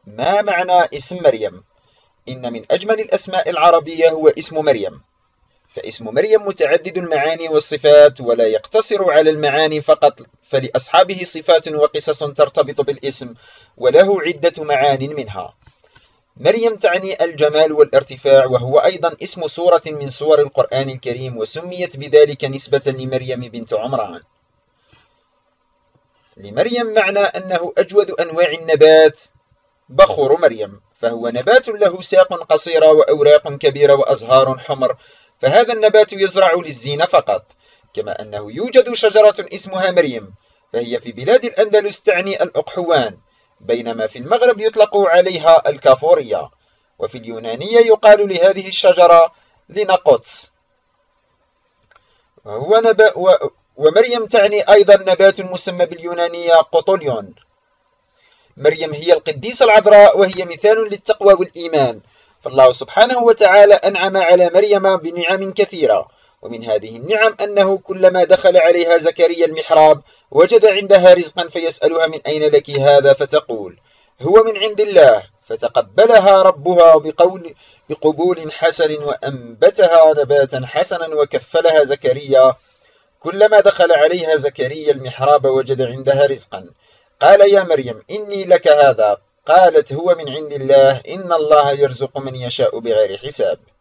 ما معنى اسم مريم؟ إن من أجمل الأسماء العربية هو اسم مريم، فاسم مريم متعدد المعاني والصفات ولا يقتصر على المعاني فقط، فلأصحابه صفات وقصص ترتبط بالاسم وله عدة معان منها. مريم تعني الجمال والارتفاع، وهو أيضا اسم سورة من سور القرآن الكريم، وسميت بذلك نسبة لمريم بنت عمران. لمريم معنى أنه أجود أنواع النبات بخور مريم، فهو نبات له ساق قصيرة وأوراق كبيرة وأزهار حمر، فهذا النبات يزرع للزينة فقط. كما أنه يوجد شجرة اسمها مريم، فهي في بلاد الأندلس تعني الأقحوان، بينما في المغرب يطلق عليها الكافورية، وفي اليونانية يقال لهذه الشجرة ليناقوتس. ومريم تعني أيضا نبات مسمى باليونانية قوطوليون. مريم هي القديسة العذراء، وهي مثال للتقوى والإيمان، فالله سبحانه وتعالى أنعم على مريم بنعم كثيرة، ومن هذه النعم أنه كلما دخل عليها زكريا المحراب وجد عندها رزقا فيسألها من أين لك هذا، فتقول هو من عند الله، فتقبلها ربها بقبول حسن وأنبتها نباتا حسنا وكفلها زكريا. كلما دخل عليها زكريا المحراب وجد عندها رزقا، قال يا مريم إني لك هذا، قالت هو من عند الله إن الله يرزق من يشاء بغير حساب.